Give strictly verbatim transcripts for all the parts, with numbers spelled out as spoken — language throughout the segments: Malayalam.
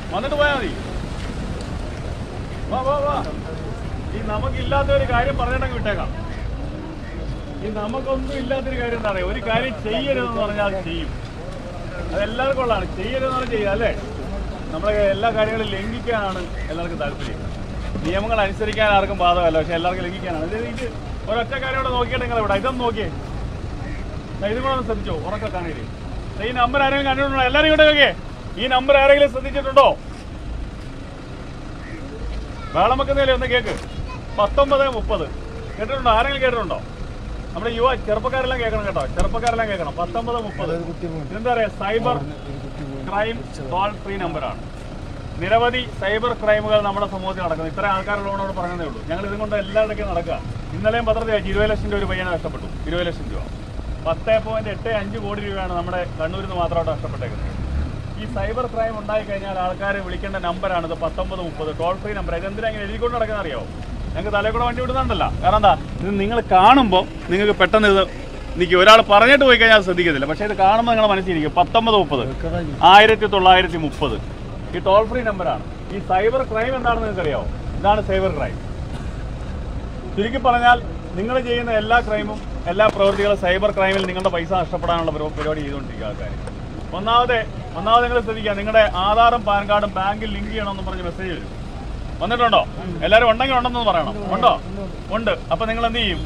വന്നിട്ട് പോയാൽ മതി. വാ വാ വാ. ഈ നമുക്കില്ലാത്ത ഒരു കാര്യം പറഞ്ഞിട്ടങ്ങ് വിട്ടേക്കാം. ഈ നമുക്കൊന്നും ഇല്ലാത്തൊരു കാര്യം എന്താ പറയുക, ഒരു കാര്യം ചെയ്യരുതെന്ന് പറഞ്ഞാൽ അത് ചെയ്യും. അതെല്ലാവർക്കും ഉള്ളതാണ്. ചെയ്യരുതെന്ന് പറഞ്ഞാൽ ചെയ്യുക അല്ലേ. നമ്മളെ എല്ലാ കാര്യങ്ങളും ലംഘിക്കാനാണ് എല്ലാവർക്കും താല്പര്യം. നിയമങ്ങൾ അനുസരിക്കാൻ ആർക്കും ബാധകമല്ല, പക്ഷെ എല്ലാവർക്കും ലംഘിക്കാനാണ്. ഇത് ഇത് ഒരൊറ്റ കാര്യം കൂടെ നോക്കിയിട്ട് നിങ്ങൾ ഇവിടെ ഇതൊന്നും നോക്കിയേ, ഇതും കൂടെ ഒന്ന് ശ്രദ്ധിച്ചോ. ഉറക്കെ കാണരുത്. ഈ നമ്പർ ആരെങ്കിലും കണ്ടിട്ടുണ്ടോ? എല്ലാവരും ഇവിടെ നോക്കിയേ. ഈ നമ്പർ ആരെങ്കിലും ശ്രദ്ധിച്ചിട്ടുണ്ടോ? വേളം വെക്കുന്നതിൽ ഒന്ന് കേക്ക്. പത്തൊമ്പത് മുപ്പത് കേട്ടിട്ടുണ്ടോ? ആരെങ്കിലും കേട്ടിട്ടുണ്ടോ? നമ്മുടെ യുവ ചെറുപ്പക്കാരെല്ലാം കേൾക്കണം കേട്ടോ, ചെറുപ്പക്കാരെല്ലാം കേൾക്കണം. പത്തൊമ്പത് മുപ്പത് ഇതെന്താ പറയുക, സൈബർ ക്രൈം ടോൾ ഫ്രീ നമ്പറാണ്. നിരവധി സൈബർ ക്രൈമുകൾ നമ്മുടെ സമൂഹത്തിൽ നടക്കുന്നു. ഇത്ര ആൾക്കാരുള്ളതുകൊണ്ടോട് പറഞ്ഞതേ ഉള്ളൂ. ഞങ്ങൾ ഇതുകൊണ്ട് എല്ലായിടയ്ക്കും നടക്കുക. ഇന്നലെയും പത്രത്തിൽ അയച്ചു ഇരുപത് ലക്ഷം രൂപ ഒരു പയ്യനെ നഷ്ടപ്പെട്ടു. ഇരുപത് ലക്ഷം രൂപ പത്ത് പോയിന്റ് എട്ട് അഞ്ച് കോടി രൂപയാണ് നമ്മുടെ കണ്ണൂരിൽ നിന്ന് മാത്രമായിട്ട് നഷ്ടപ്പെട്ടേക്കുന്നത്. ഈ സൈബർ ക്രൈം ഉണ്ടായിക്കഴിഞ്ഞാൽ ആൾക്കാരെ വിളിക്കേണ്ട നമ്പറാണിത്, പത്തൊമ്പത് മുപ്പത് ടോൾ ഫ്രീ നമ്പർ. ഇതെന്തിനാ ഇങ്ങനെ എഴുതിക്കൊണ്ട് നടക്കുന്ന അറിയാമോ? ഞങ്ങൾക്ക് തലയിൽ കൂടെ വണ്ടി വിടുന്നുണ്ടല്ലോ. കാരണം എന്താ, ഇത് നിങ്ങൾ കാണുമ്പോൾ നിങ്ങൾക്ക് പെട്ടെന്ന് ഇത് നിൽക്കും. ഒരാൾ പറഞ്ഞിട്ട് പോയി കഴിഞ്ഞാൽ ശ്രദ്ധിക്കത്തില്ല, പക്ഷേ ഇത് കാണുമ്പോൾ നിങ്ങളുടെ മനസ്സിലിരിക്കും. പത്തൊമ്പത് മുപ്പത് ആയിരത്തി തൊള്ളായിരത്തി മുപ്പത് ഈ ടോൾ ഫ്രീ നമ്പറാണ്. ഈ സൈബർ ക്രൈം എന്താണെന്ന് നിങ്ങൾക്ക് അറിയാമോ? ഇതാണ് സൈബർ ക്രൈം. ചുരുക്കി പറഞ്ഞാൽ നിങ്ങൾ ചെയ്യുന്ന എല്ലാ ക്രൈമും എല്ലാ പ്രവൃത്തികളും സൈബർ ക്രൈമിൽ നിങ്ങളുടെ പൈസ നഷ്ടപ്പെടാനുള്ള പരിപാടി ചെയ്തുകൊണ്ടിരിക്കുക ആൾക്കാർ. ഒന്നാമത് ഒന്നാമത് നിങ്ങൾ ശ്രദ്ധിക്കുക, നിങ്ങളുടെ ആധാറും പാൻ കാർഡും ബാങ്കിൽ ലിങ്ക് ചെയ്യണമെന്ന് പറഞ്ഞ് മെസ്സേജ് വരും. വന്നിട്ടുണ്ടോ? എല്ലാവരും ഉണ്ടെങ്കിൽ ഉണ്ടെന്ന് പറയണം. ഉണ്ടോ? ഉണ്ട്. അപ്പം നിങ്ങൾ എന്ത് ചെയ്യും?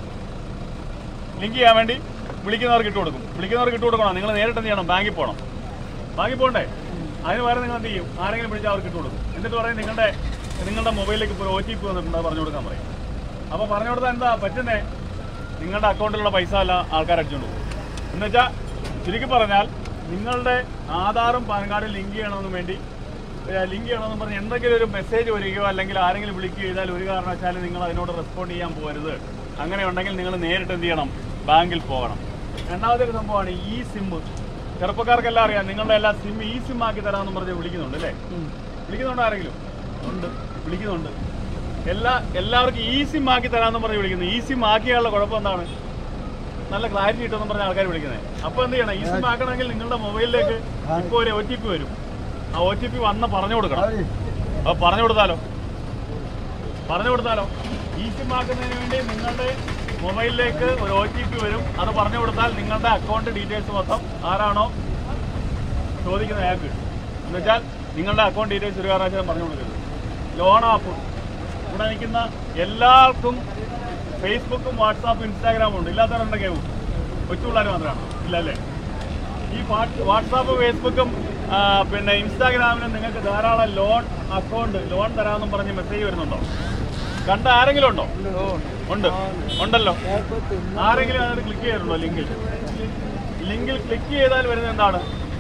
ലിങ്ക് ചെയ്യാൻ വേണ്ടി വിളിക്കുന്നവർക്ക് ഇട്ട് കൊടുക്കും. വിളിക്കുന്നവർക്ക് ഇട്ട് കൊടുക്കണം. നിങ്ങൾ നേരിട്ട് എന്ത് ചെയ്യണം? ബാങ്കിൽ പോകണം. ബാങ്കിൽ പോകണ്ടേ? അതിന് പകരം നിങ്ങൾ എന്ത് ചെയ്യും? ആരെങ്കിലും വിളിച്ചാൽ അവർക്ക് ഇട്ട് കൊടുക്കും. എന്നിട്ട് പറയും നിങ്ങളുടെ നിങ്ങളുടെ മൊബൈലിലേക്ക് ഇപ്പോൾ ഒ ടി പി വന്നിട്ടുണ്ട്, പറഞ്ഞു കൊടുക്കാൻ പറയും. അപ്പോൾ പറഞ്ഞു കൊടുത്താൽ എന്താ പറ്റുന്നേ? നിങ്ങളുടെ അക്കൗണ്ടിലുള്ള പൈസ അല്ല ആൾക്കാർ അടിച്ചുകൊണ്ട് പോകും. എന്ന് വെച്ചാൽ ചുരുക്കി പറഞ്ഞാൽ നിങ്ങളുടെ ആധാറും പാൻ കാർഡും ലിങ്ക് ചെയ്യണമെന്ന് വേണ്ടി ലിങ്ക് ചെയ്യണമെന്ന് പറഞ്ഞ് എന്തെങ്കിലും ഒരു മെസ്സേജ് വരികയോ അല്ലെങ്കിൽ ആരെങ്കിലും വിളിക്കുകയോ ചെയ്താൽ ഒരു കാരണവശാലും നിങ്ങൾ അതിനോട് റെസ്പോണ്ട് ചെയ്യാൻ പോകരുത്. അങ്ങനെ ഉണ്ടെങ്കിൽ നിങ്ങൾ നേരിട്ട് എന്ത് ചെയ്യണം? ബാങ്കിൽ പോകണം. രണ്ടാമത്തെ ഒരു സംഭവമാണ് ഈ സിം. ചെറുപ്പക്കാർക്കെല്ലാം അറിയാം, നിങ്ങളുടെ എല്ലാ സിം ഈ സിം ആക്കി തരാമെന്ന് പറഞ്ഞ് വിളിക്കുന്നുണ്ട് അല്ലേ? വിളിക്കുന്നുണ്ട് ആരെങ്കിലും? ഉണ്ട്, വിളിക്കുന്നുണ്ട്. എല്ലാ എല്ലാവർക്കും ഈ സിം ആക്കി തരാമെന്ന് പറഞ്ഞ് വിളിക്കുന്നു. ഈ സിം ആക്കിയുള്ള കുഴപ്പം എന്താണ്? നല്ല ക്ലാരിറ്റി കിട്ടുമെന്ന് പറഞ്ഞ ആൾക്കാർ വിളിക്കുന്നത്. അപ്പോൾ എന്ത് ചെയ്യണം? ഈ സിം ആക്കണമെങ്കിൽ നിങ്ങളുടെ മൊബൈലിലേക്ക് ഇപ്പോൾ ഒരു ഒ ടി പി വരും. ആ ഒ ടി പി വന്ന് പറഞ്ഞു കൊടുക്കണം. അപ്പോൾ പറഞ്ഞു കൊടുത്താലോ പറഞ്ഞു കൊടുത്താലോ ഈ സിം ആക്കുന്നതിന് വേണ്ടി നിങ്ങളുടെ മൊബൈലിലേക്ക് ഒരു ഒ ടി പി വരും. അത് പറഞ്ഞു കൊടുത്താൽ നിങ്ങളുടെ അക്കൗണ്ട് ഡീറ്റെയിൽസ് മൊത്തം ആരാണോ ചോദിക്കുന്ന അയാൾക്ക് കിട്ടും. എന്ന് വെച്ചാൽ നിങ്ങളുടെ അക്കൗണ്ട് ഡീറ്റെയിൽസ് ഒരു കാരണവശാലും പറഞ്ഞു കൊടുക്കരുത്. ലോൺ ആപ്പ് ഇവിടെ നിൽക്കുന്ന എല്ലാവർക്കും ഫേസ്ബുക്കും വാട്സാപ്പും ഇൻസ്റ്റാഗ്രാമും ഉണ്ട്. ഇല്ലാത്തവരുണ്ടെങ്കിൽ കൊച്ചു പിള്ളേർ മാത്രമാണ് ഇല്ല അല്ലേ? ഈ വാട്സാപ്പ് ഫേസ്ബുക്കും പിന്നെ ഇൻസ്റ്റാഗ്രാമിനും നിങ്ങൾക്ക് ധാരാളം ലോൺ അക്കൗണ്ട് ലോൺ തരാമെന്നും പറഞ്ഞ് മെസ്സേജ് വരുന്നുണ്ടോ? കണ്ട ആരെങ്കിലും ഉണ്ടോ? ഉണ്ട്, ഉണ്ടല്ലോ. ആരെങ്കിലും അതിനകത്ത് ക്ലിക്ക് ചെയ്തിട്ടുണ്ടോ? ലിങ്കിൽ ലിങ്കിൽ ക്ലിക്ക് ചെയ്താൽ വരുന്നത് എന്താണ്?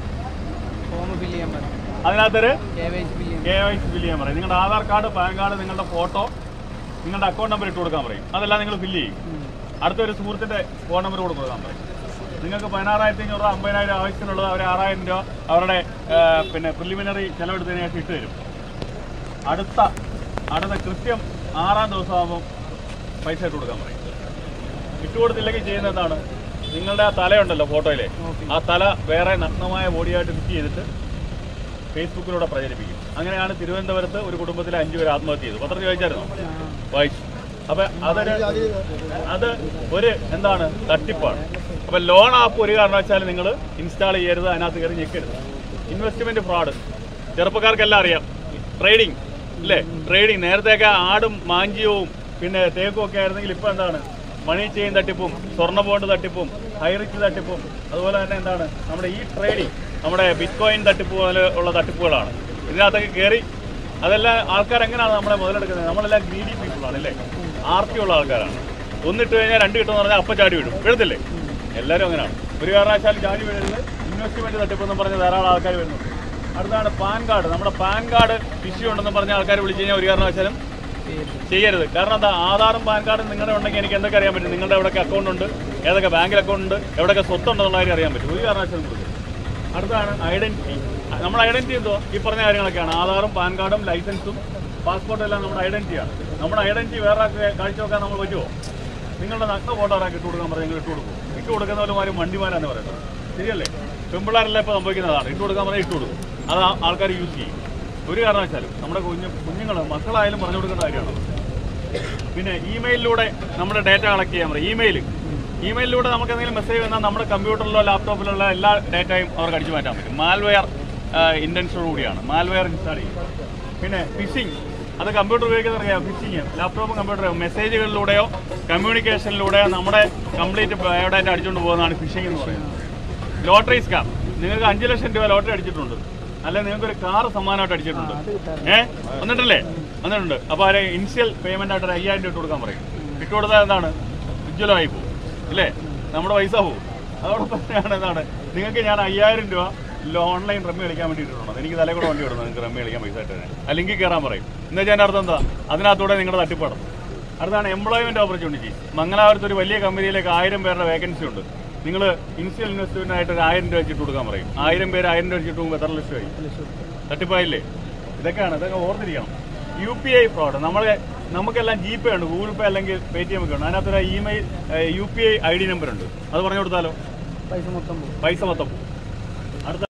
അതിനകത്തൊരു കെ വൈ സി ബില്ല് ചെയ്യാൻ പറയും. നിങ്ങളുടെ ആധാർ കാർഡ്, പാൻ കാർഡ്, നിങ്ങളുടെ ഫോട്ടോ, നിങ്ങളുടെ അക്കൗണ്ട് നമ്പർ ഇട്ട് കൊടുക്കാൻ പറയും. അതെല്ലാം നിങ്ങൾ ഫില്ല് ചെയ്യും. അടുത്തൊരു സുഹൃത്തിൻ്റെ ഫോൺ നമ്പർ കൂടെ കൊടുക്കാൻ പറയും. നിങ്ങൾക്ക് പതിനാറായിരത്തി അഞ്ഞൂറ് രൂപ അമ്പതിനായിരം ആവശ്യത്തിനുള്ളത് അവർ ആറായിരം രൂപ അവരുടെ പിന്നെ പ്രിലിമിനറി ചെലവെടുത്തതിന് ശേഷം ഇട്ട് തരും. അടുത്ത അടുത്ത കൃത്യം ആറാം ദിവസമാകുമ്പോൾ പൈസ ഇട്ട് കൊടുക്കാൻ പറയും. ഇട്ട് കൊടുത്തില്ലെങ്കിൽ ചെയ്യുന്നത് എന്താണ്? നിങ്ങളുടെ ആ തലയുണ്ടല്ലോ ഫോട്ടോയിലെ, ആ തല വേറെ നഗ്നമായ ബോഡിയായിട്ട് ഫിറ്റ് ചെയ്തിട്ട് ഫേസ്ബുക്കിലൂടെ പ്രചരിപ്പിക്കും. അങ്ങനെയാണ് തിരുവനന്തപുരത്ത് ഒരു കുടുംബത്തിലെ അഞ്ചു പേർ ആത്മഹത്യ ചെയ്തു. പത്രത്തിൽ വായിച്ചായിരുന്നോ? വായിച്ചു. അപ്പം അതൊരു അത് ഒരു എന്താണ് തട്ടിപ്പാണ്. അപ്പം ലോൺ ആപ്പ് ഒരു കാരണവശാലും നിങ്ങൾ ഇൻസ്റ്റാൾ ചെയ്യരുത്, അതിനകത്ത് കയറി ഞെക്കരുത്. ഇൻവെസ്റ്റ്മെൻറ്റ് ഫ്രോഡ് ചെറുപ്പക്കാർക്കെല്ലാം അറിയാം. ട്രേഡിങ് അല്ലേ? ട്രേഡിങ് നേരത്തെയൊക്കെ ആടും മാഞ്ചിയവും പിന്നെ തേക്കും ഒക്കെ ആയിരുന്നെങ്കിൽ ഇപ്പോൾ എന്താണ്? മണി ചെയിൻ തട്ടിപ്പും സ്വർണ്ണ ബോണ്ട് തട്ടിപ്പും ഹൈറിച്ച് തട്ടിപ്പും അതുപോലെ തന്നെ എന്താണ് നമ്മുടെ ഈ ട്രേഡിങ് നമ്മുടെ ബിറ്റ് കോയിൻ തട്ടിപ്പ് പോലെ ഉള്ള തട്ടിപ്പുകളാണ്. ഇതിനകത്തൊക്കെ കയറി അതെല്ലാം ആൾക്കാർ എങ്ങനെയാണ് നമ്മളെ മുതലെടുക്കുന്നത്? നമ്മളെല്ലാം ഗ്രീഡി പീപ്പിളാണ് അല്ലേ? ആർത്തിയുള്ള ആൾക്കാരാണ്. ഒന്നിട്ട് കഴിഞ്ഞാൽ രണ്ട് കിട്ടുമെന്ന് പറഞ്ഞാൽ അപ്പം ചാടി വീഴും. വീഴത്തില്ലേ? എല്ലാവരും അങ്ങനെയാണ്. ഒരു കാരണവശാലും ചാടി വീഴരുത്. ഇൻവെസ്റ്റ്മെൻറ്റ് തട്ടിപ്പെന്ന് പറഞ്ഞ് ധാരാളം ആൾക്കാർ വരുന്നുണ്ട്. അടുത്താണ് പാൻ കാർഡ്. നമ്മുടെ പാൻ കാർഡ് ഇഷ്യൂ ഉണ്ടെന്ന് പറഞ്ഞ ആൾക്കാർ വിളിച്ചു കഴിഞ്ഞാൽ ഒരു കാരണവശാലും ചെയ്യരുത്. കാരണം എന്താ? ആധാറും പാൻ കാർഡും നിങ്ങളുടെ ഉണ്ടെങ്കിൽ എനിക്ക് എന്തൊക്കെ അറിയാൻ പറ്റും? നിങ്ങളുടെ എവിടെയൊക്കെ അക്കൗണ്ട് ഉണ്ട്, ഏതൊക്കെ ബാങ്കിൽ അക്കൗണ്ട് ഉണ്ട്, എവിടെയൊക്കെ സ്വത്തുണ്ടെന്നുള്ള കാര്യം അറിയാൻ പറ്റും. ഒരു കാരണവശാലും കൊടുക്കും. അടുത്താണ് ഐഡൻറ്റിറ്റി. നമ്മുടെ ഐഡൻറ്റിറ്റി എന്തോ? ഈ പറഞ്ഞ കാര്യങ്ങളൊക്കെയാണ്. ആധാറും പാൻ കാർഡും ലൈസൻസും പാസ്പോർട്ടും എല്ലാം നമ്മുടെ ഐഡൻറ്റിറ്റിയാണ്. നമ്മുടെ ഐഡൻറ്റിറ്റി വേറെ കാഴ്ച വെക്കാൻ നമ്മൾ പറ്റുമോ? നിങ്ങളുടെ നഗ്ന ഫോട്ടോ ഒരാൾക്ക് ഇട്ട് കൊടുക്കാൻ പറഞ്ഞാൽ നിങ്ങൾ ഇട്ട് കൊടുക്കും. ഇട്ട് കൊടുക്കുന്നവരുമാരും വണ്ടിമാരാന്ന് പറയുന്നത് ശരിയല്ലേ? പെൺപിള്ളേരെല്ലാം ഇപ്പോൾ സംഭവിക്കുന്നതാണ്. ഇട്ട് കൊടുക്കാൻ പറഞ്ഞാൽ ഇട്ട് കൊടുക്കും. അത് ആൾക്കാർ യൂസ് ചെയ്യും. ഒരു കാരണവശാലും നമ്മുടെ കുഞ്ഞു കുഞ്ഞുങ്ങൾ മക്കളായാലും പറഞ്ഞു കൊടുക്കേണ്ട കാര്യമാണ്. പിന്നെ ഇമെയിലിലൂടെ നമ്മുടെ ഡേറ്റ കളക്ട് ചെയ്യാൻ പറയും. ഇമെയിൽ ഇമെയിലിലൂടെ നമുക്ക് എന്തെങ്കിലും മെസ്സേജ് വന്നാൽ നമ്മുടെ കമ്പ്യൂട്ടറിലോ ലാപ്ടോപ്പിലുള്ള എല്ലാ ഡേറ്റയും അവർക്ക് അടിച്ചു മാറ്റാൻ പറ്റും. മാൽവെയർ ഇൻറ്റൻഷനോടുകൂടിയാണ് മാൽവെയർ ഇൻസ്റ്റാൾ ചെയ്യും. പിന്നെ ഫിഷിംഗ്, അത് കമ്പ്യൂട്ടർ ഉപയോഗിക്കുന്ന അറിയാം. ഫിഷിംഗ് ലാപ്ടോപ്പും കമ്പ്യൂട്ടറും മെസ്സേജുകളിലൂടെയോ കമ്മ്യൂണിക്കേഷനിലൂടെയോ നമ്മുടെ കംപ്ലീറ്റ് ബയോഡാറ്റ അടിച്ചുകൊണ്ട് പോകുന്നതാണ് ഫിഷിംഗ് എന്ന് പറയുന്നത്. ലോട്ടറി സ്കാം, നിങ്ങൾക്ക് അഞ്ച് ലക്ഷം രൂപ ലോട്ടറി അടിച്ചിട്ടുണ്ട്, അല്ലെ നിങ്ങൾക്ക് ഒരു കാർ സമ്മാനമായിട്ട് അടിച്ചിട്ടുണ്ട്, ഏഹ് വന്നിട്ടല്ലേ വന്നിട്ടുണ്ട്. അപ്പോൾ അവരെ ഇനിഷ്യൽ പേയ്മെന്റ് ആയിട്ട് ഒരു അയ്യായിരം രൂപ ഇട്ട് കൊടുക്കാൻ പറയും. ഇട്ട് കൊടുത്താൽ എന്താണ്, ഉജ്ജ്വലമായി പോകും അല്ലേ, നമ്മുടെ പൈസ പോകും. അതോടൊപ്പം തന്നെയാണ് എന്താണ്, നിങ്ങൾക്ക് ഞാൻ അയ്യായിരം രൂപ ഓൺലൈൻ റമ്മി കളിക്കാൻ വേണ്ടിയിട്ടുണ്ടോ, എനിക്ക് തലേ കൂടെ വണ്ടി വിടുന്നു, നിങ്ങൾക്ക് റമ്മി കളിക്കാൻ പൈസ ആയിട്ട് തന്നെ അല്ലെങ്കിൽ കയറാൻ പറയും. എന്ന് വെച്ചാൽ എൻ്റെ അർത്ഥം എന്താ, അതിനകത്തൂടെ നിങ്ങളുടെ തട്ടിപ്പാടും. അടുത്താണ് എംപ്ലോയ്മെന്റ് ഓപ്പർച്യൂണിറ്റി. മംഗലാപുരത്ത് ഒരു വലിയ കമ്പനിയിലേക്ക് ആയിരം പേരുടെ വേക്കൻസി ഉണ്ട്. നിങ്ങൾ ഇനിഷ്യൽ ഇൻവെസ്റ്റ്മെന്റിനായിട്ട് ഒരു ആയിരം രൂപ വെച്ചിട്ട് കൊടുക്കാൻ പറയും. ആയിരം പേര് ആയിരം രൂപ വെച്ചിട്ട് പോകുമ്പോൾ എത്ര ലക്ഷമായി? തട്ടിപ്പായില്ലേ? ഇതൊക്കെയാണ്, ഇതൊക്കെ ഓർത്തിരിക്കണം. യു പി ഐ ഫ്രോഡ്, നമ്മളെ നമുക്കെല്ലാം ജി പേ ഉണ്ട്, ഗൂഗിൾ പേ അല്ലെങ്കിൽ പേ ടി എം ഒക്കെ ഉണ്ട്. അതിനകത്തൊരു email U P I I D number ഉണ്ട്, അത് പറഞ്ഞു കൊടുത്താലോ പൈസ മൊത്തം പൈസ മൊത്തം